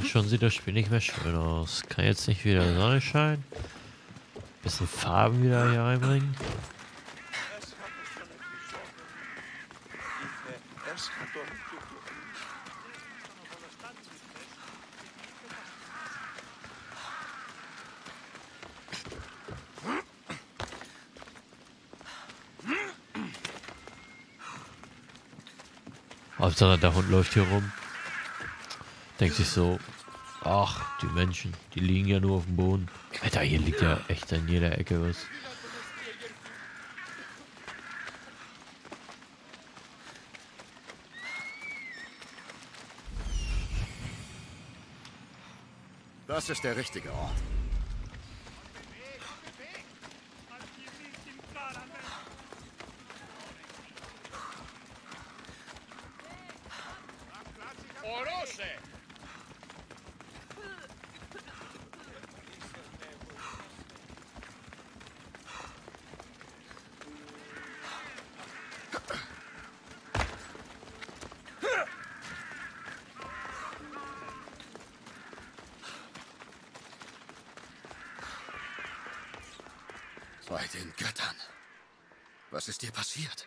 und schon sieht das Spiel nicht mehr schön aus. Kann jetzt nicht wieder Sonne scheinen. Bisschen Farben wieder hier reinbringen. Hauptsache der Hund läuft hier rum. Denkt sich so, ach, die Menschen, die liegen ja nur auf dem Boden. Alter, hier liegt ja echt in jeder Ecke was. Das ist der richtige Ort. Bei den Göttern. Was ist dir passiert?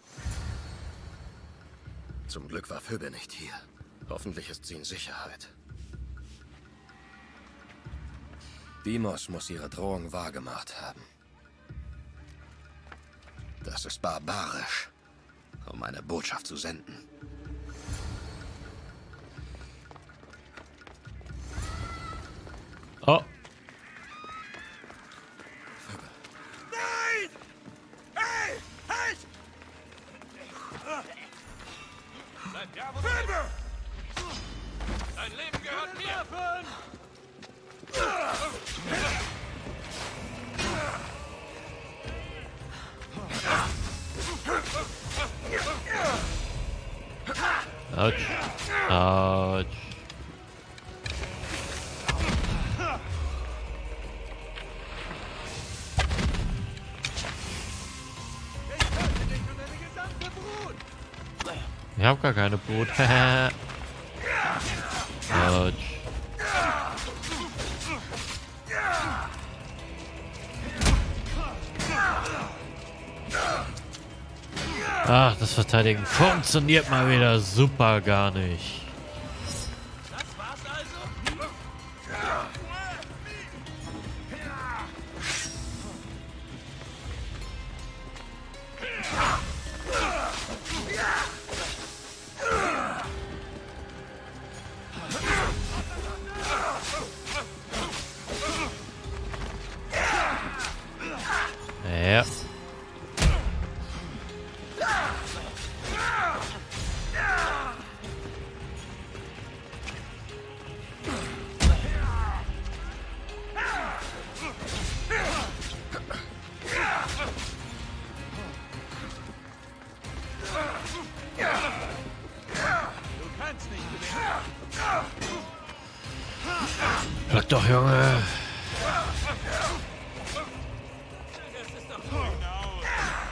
Zum Glück war Phoebe nicht hier. Hoffentlich ist sie in Sicherheit. Deimos muss ihre Drohung wahrgemacht haben. Das ist barbarisch, um eine Botschaft zu senden. Oh. Dein Leben gehört mir! Autsch. Autsch. Ich hab gar keine Brut. Autsch. Ach, das Verteidigen funktioniert mal wieder super gar nicht. Das war's also? Ja. Du kannst nicht gewinnen. Bleib doch, Junge. Das ist doch genau.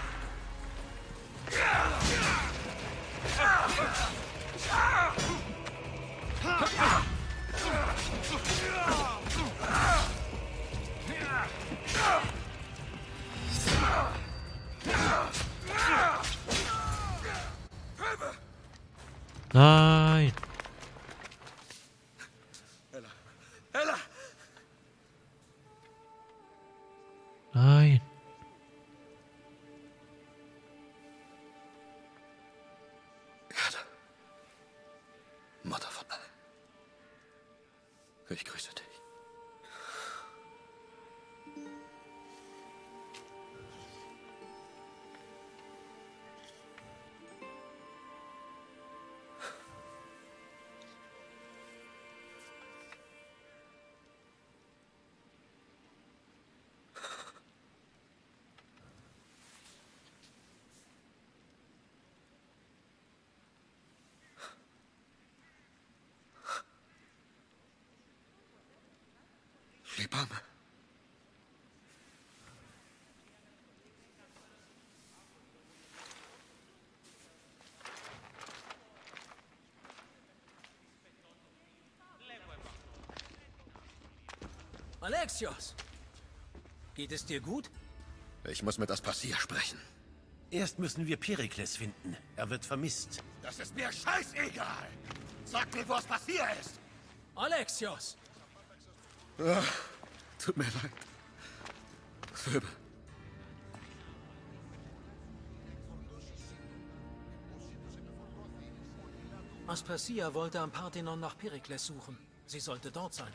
Nein. Ella! Nein. Erde. Mutter von allen. Ich grüße dich. Hebamme. Alexios! Geht es dir gut? Ich muss mit Aspasia sprechen. Erst müssen wir Perikles finden. Er wird vermisst. Das ist mir scheißegal! Sag mir, wo Aspasia ist! Alexios! Tut mir leid. Phoebe. Aspasia wollte am Parthenon nach Perikles suchen. Sie sollte dort sein.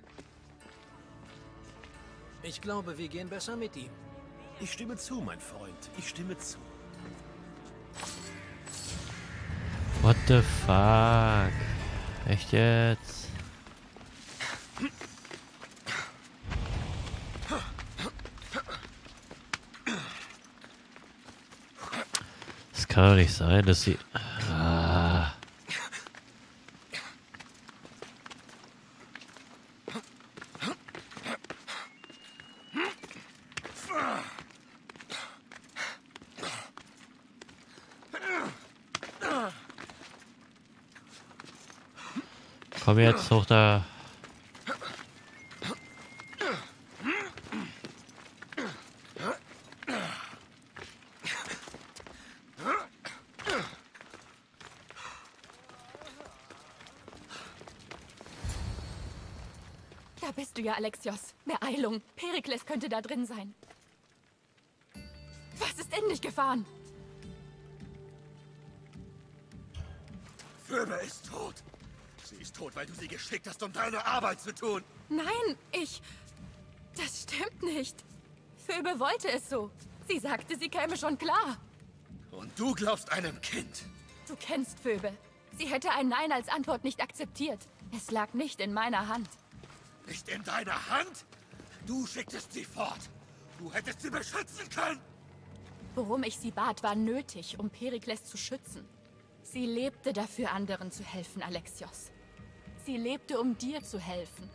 Ich glaube, wir gehen besser mit ihm. Ich stimme zu, mein Freund. Ich stimme zu. What the fuck? Echt jetzt? Das kann doch nicht sein, dass sie... Ah. Komm jetzt hoch da. Da bist du ja, Alexios. Beeilung. Perikles könnte da drin sein. Was ist in dich gefahren? Phoebe ist tot. Sie ist tot, weil du sie geschickt hast, um deine Arbeit zu tun. Nein, Das stimmt nicht. Phoebe wollte es so. Sie sagte, sie käme schon klar. Und du glaubst einem Kind. Du kennst Phoebe. Sie hätte ein Nein als Antwort nicht akzeptiert. Es lag nicht in meiner Hand. Nicht in deiner Hand? Du schicktest sie fort. Du hättest sie beschützen können. Worum ich sie bat, war nötig, um Perikles zu schützen. Sie lebte dafür, anderen zu helfen, Alexios. Sie lebte, um dir zu helfen.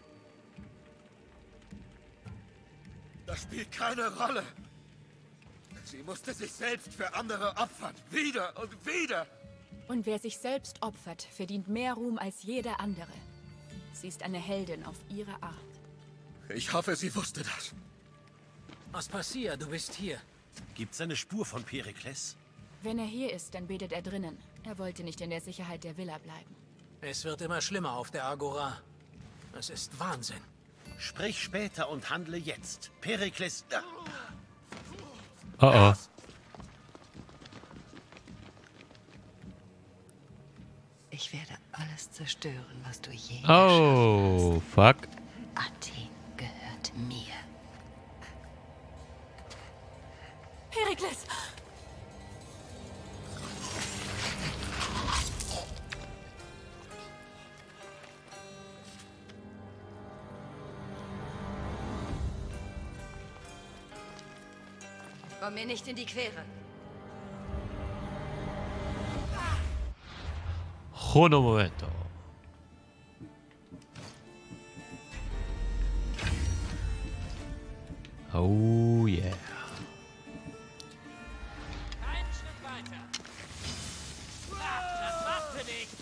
Das spielt keine Rolle. Sie musste sich selbst für andere opfern. Wieder und wieder. Und wer sich selbst opfert, verdient mehr Ruhm als jeder andere. Sie ist eine Heldin auf ihre Art. Ich hoffe, sie wusste das. Aspasia, du bist hier. Gibt's eine Spur von Perikles? Wenn er hier ist, dann betet er drinnen. Er wollte nicht in der Sicherheit der Villa bleiben. Es wird immer schlimmer auf der Agora. Es ist Wahnsinn. Sprich später und handle jetzt. Perikles... Oh oh. Ich werde alles zerstören, was du je Oh, fuck. Athen gehört mir. Perikles! Komm mir nicht in die Quere. Uno momento. Oh yeah. Einen Schritt weiter. Das war's für dich.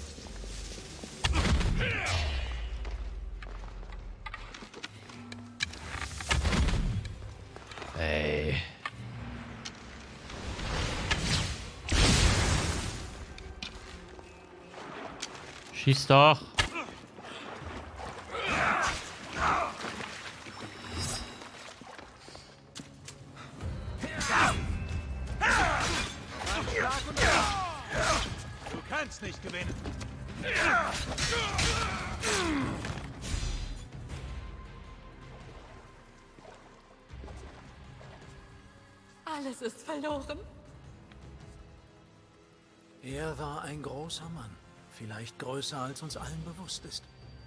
Ey. Schieß doch. Du kannst nicht gewinnen. Alles ist verloren. Er war ein großer Mann. Vielleicht größer, als uns allen bewusst ist.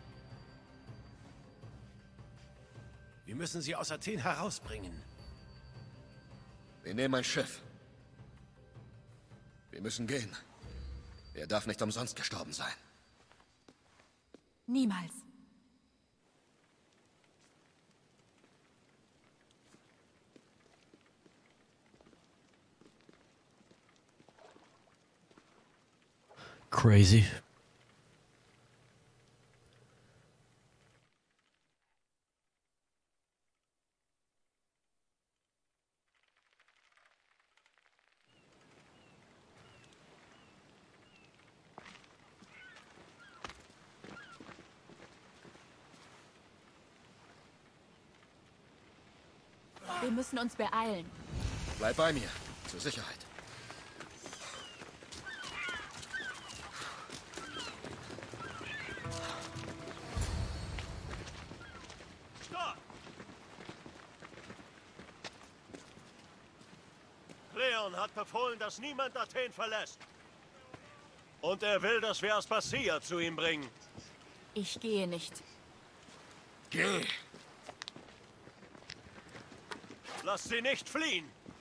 Wir müssen sie aus Athen herausbringen. Wir nehmen ein Schiff. Wir müssen gehen. Er darf nicht umsonst gestorben sein. Niemals. Crazy. Wir müssen uns beeilen. Bleib bei mir. Zur Sicherheit. Stopp! Leon hat befohlen, dass niemand Athen verlässt. Und er will, dass wir Aspasia zu ihm bringen. Ich gehe nicht. Geh! Lass sie nicht fliehen!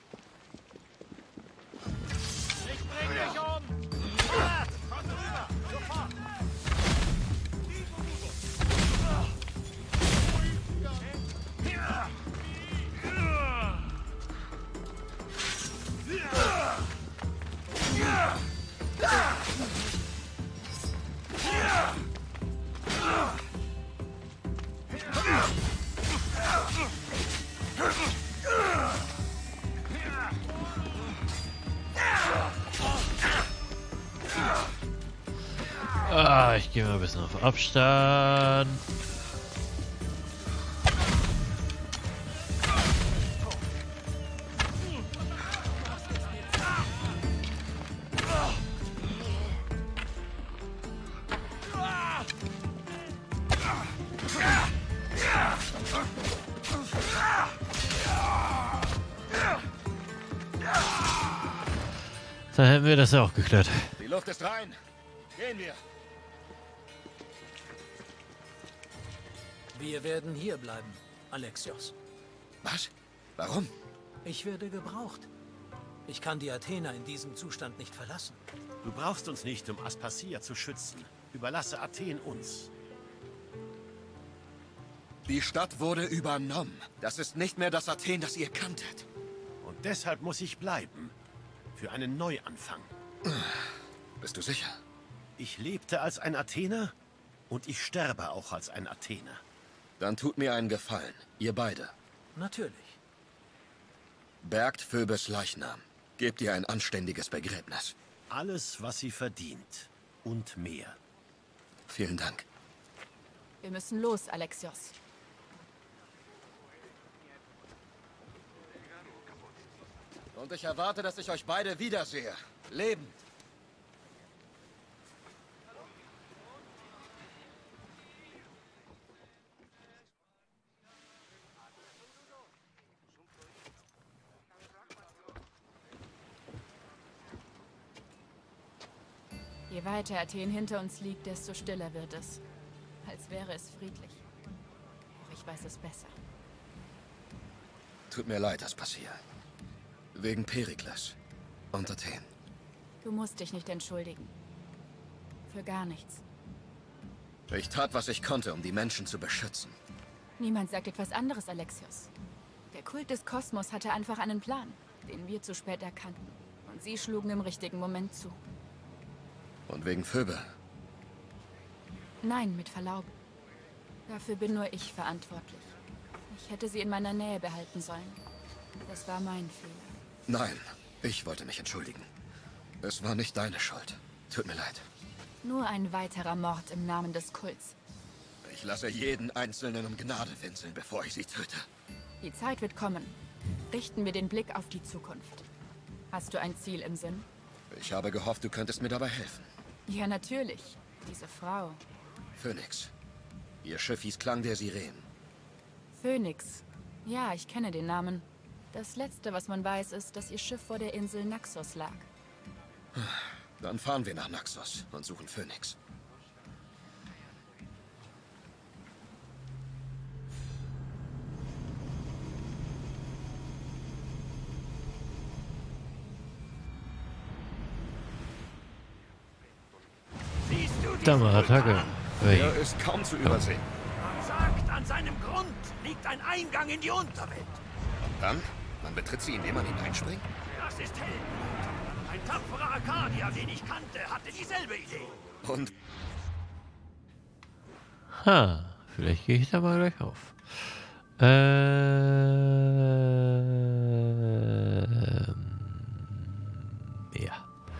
Ich bring dich um! Vorwärts! Komm rüber! Sofort! Ich gehe mal ein bisschen auf Abstand. Dann hätten wir das ja auch geklärt. Die Luft ist rein. Gehen wir. Wir werden hier bleiben, Alexios. Was? Warum? Ich werde gebraucht. Ich kann die Athener in diesem Zustand nicht verlassen. Du brauchst uns nicht, um Aspasia zu schützen. Überlasse Athen uns. Die Stadt wurde übernommen. Das ist nicht mehr das Athen, das ihr kanntet. Und deshalb muss ich bleiben. Für einen Neuanfang. Bist du sicher? Ich lebte als ein Athener und ich sterbe auch als ein Athener. Dann tut mir einen Gefallen. Ihr beide. Natürlich. Bergt Phoebes Leichnam. Gebt ihr ein anständiges Begräbnis. Alles, was sie verdient. Und mehr. Vielen Dank. Wir müssen los, Alexios. Und ich erwarte, dass ich euch beide wiedersehe. Lebend. Je weiter Athen hinter uns liegt, desto stiller wird es. Als wäre es friedlich. Doch ich weiß es besser. Tut mir leid, Aspasia. Wegen Perikles und Athen. Du musst dich nicht entschuldigen. Für gar nichts. Ich tat, was ich konnte, um die Menschen zu beschützen. Niemand sagt etwas anderes, Alexios. Der Kult des Kosmos hatte einfach einen Plan, den wir zu spät erkannten. Und sie schlugen im richtigen Moment zu. Und wegen Phoebe? Nein, mit Verlaub. Dafür bin nur ich verantwortlich. Ich hätte sie in meiner Nähe behalten sollen. Das war mein Fehler. Nein, ich wollte mich entschuldigen. Es war nicht deine Schuld. Tut mir leid. Nur ein weiterer Mord im Namen des Kults. Ich lasse jeden Einzelnen um Gnade winseln, bevor ich sie töte. Die Zeit wird kommen. Richten wir den Blick auf die Zukunft. Hast du ein Ziel im Sinn? Ich habe gehofft, du könntest mir dabei helfen. Ja, natürlich. Diese Frau. Phönix. Ihr Schiff hieß Klang der Sirenen. Phönix. Ja, ich kenne den Namen. Das Letzte, was man weiß, ist, dass ihr Schiff vor der Insel Naxos lag. Dann fahren wir nach Naxos und suchen Phönix. Siehst du Da mal Attacke. Hey. Er ist kaum zu übersehen. Man sagt, an seinem Grund liegt ein Eingang in die Unterwelt. Und dann? Man betritt sie, indem man hineinspringt? Das ist Heldenmut. Ein tapferer Arkadier, den ich kannte, hatte dieselbe Idee. Und Ha, vielleicht gehe ich da mal gleich auf. Ja.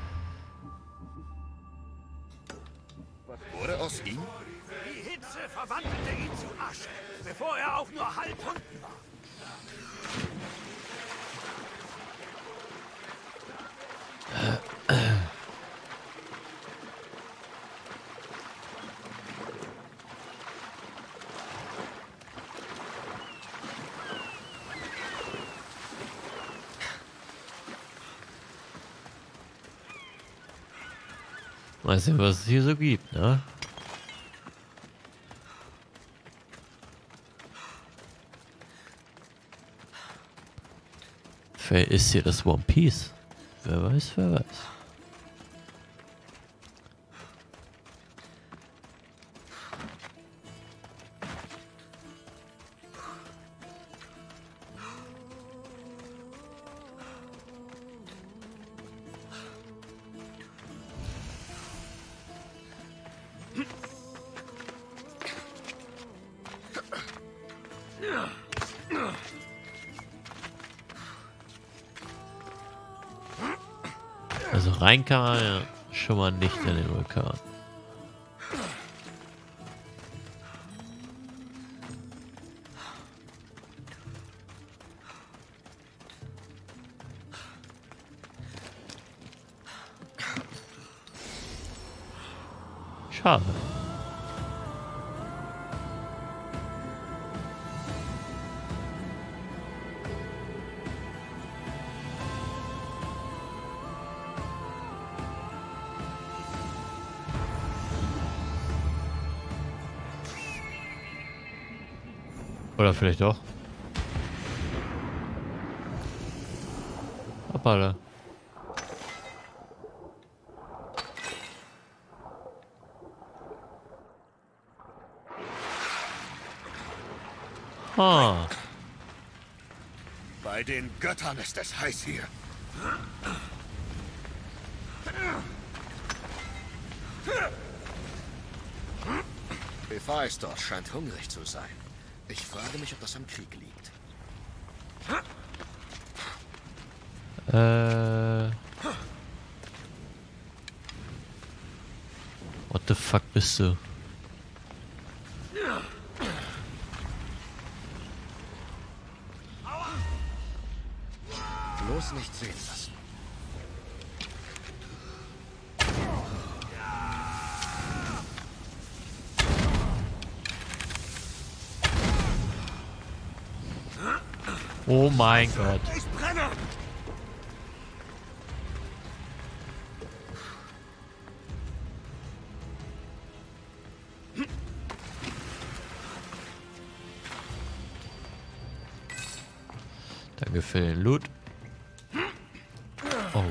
wurde aus ihm? Die Hitze verwandelte ihn zu Asche, bevor er auch nur halb unten war. Mal sehen, was es hier so gibt, ne? Wer ist hier das One Piece? Wer weiß, wer weiß. Also rein kann man ja schon mal nicht in den Vulkan. Schade. Oder vielleicht doch. Hoppala. Ah. Bei den Göttern ist es heiß hier. Hephaistos scheint hungrig zu sein. Ich frage mich, ob das am Krieg liegt. What the fuck bist du? Bloß nicht sehen lassen. Oh mein Gott. Ich brenne! Danke für den Loot. Oh.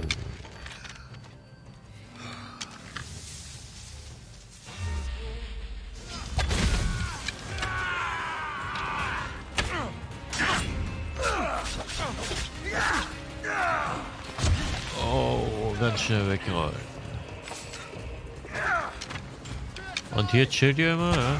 Oh, ganz schnell wegrollen. Und hier chillt ihr immer, ja?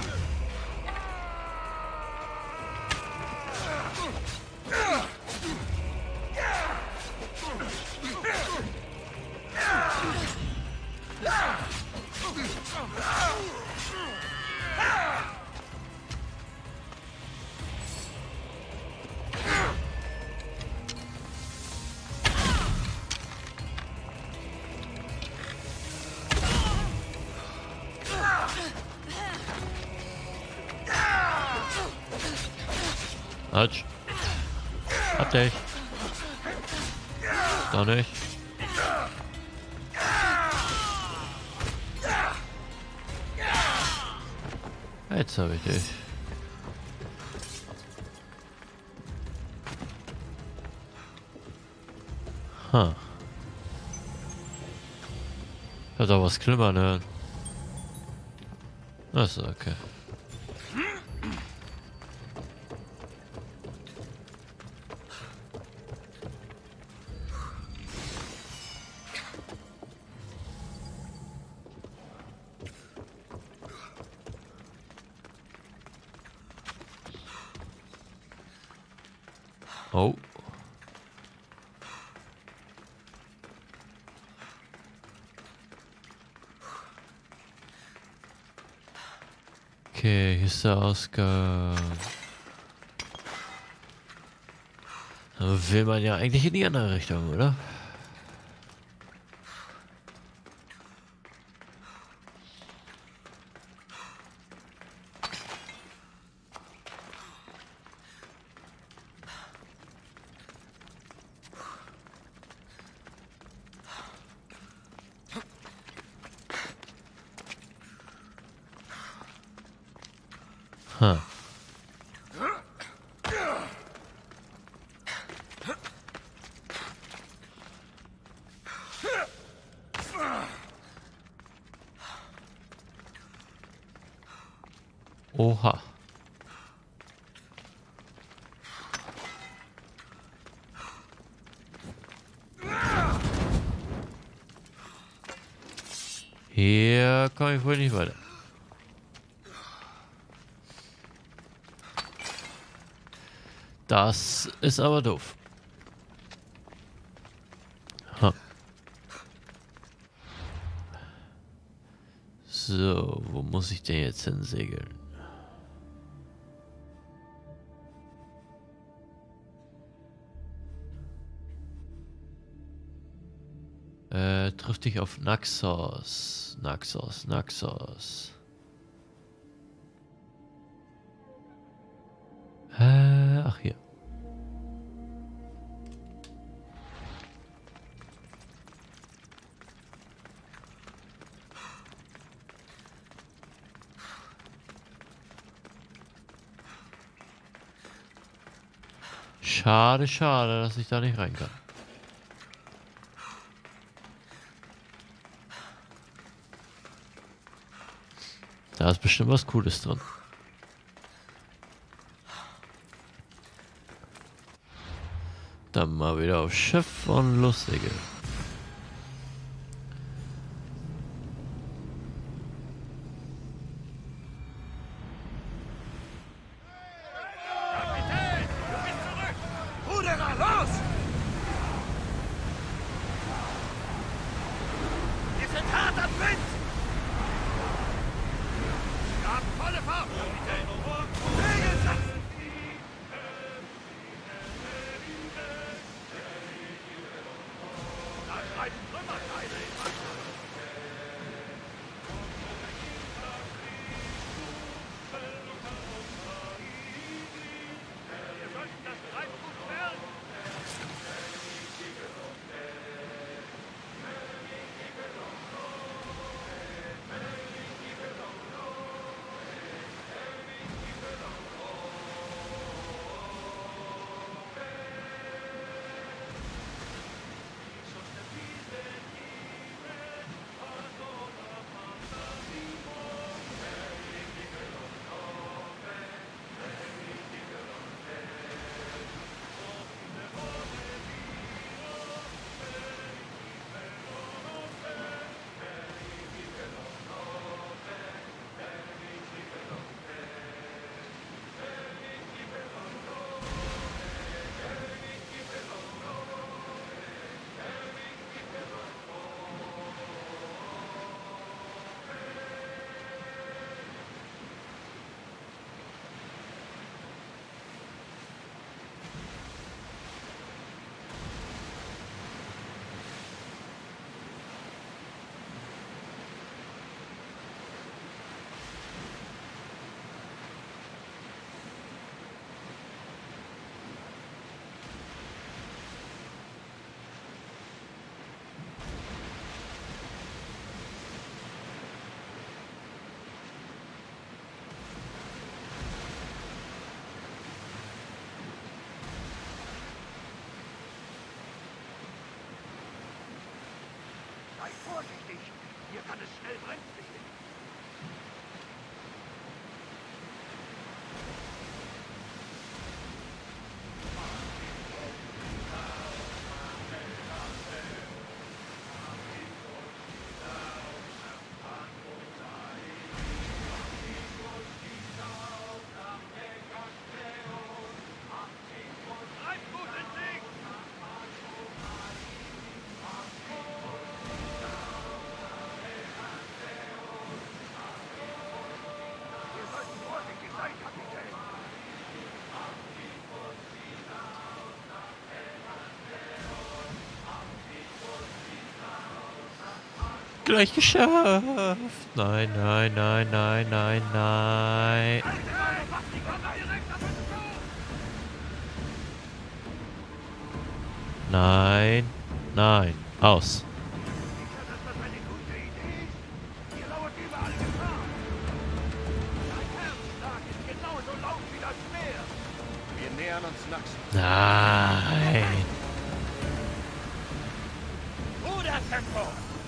Halt. Hab dich. Doch nicht. Jetzt hab ich dich. Ha. Ich hab doch was klimmern hören. Das ist okay. Oh. Okay, hier ist der Ausgang. Da will man ja eigentlich in die andere Richtung, oder? Ha. Oha. Hier komme ich wohl nicht weiter. Das ist aber doof. Ha. So, wo muss ich denn jetzt hinsegeln? Triff dich auf Naxos. Naxos. Ach hier. Schade, dass ich da nicht rein kann. Da ist bestimmt was Cooles drin. Dann mal wieder aufs Schiff und lustige. Ruderer, los! Wir sind hart am Wind! Wir haben volle Fahrt, Kapitän! Segel setzen! Da schreiben Trümmerteile in Wasser! Wir sollten das Treibgut sperren! Sei vorsichtig! Hier kann es schnell brenzlig werden. Treibgut entlegen! Wir sollten vorsichtig sein, Kapitän! Gleich geschafft. Nein. Nein. Aus. Sicher, dass das eine gute Idee ist? Hier lauert überall Gefahr! Dein Herzschlag ist genau Nein. Bruder Tempo!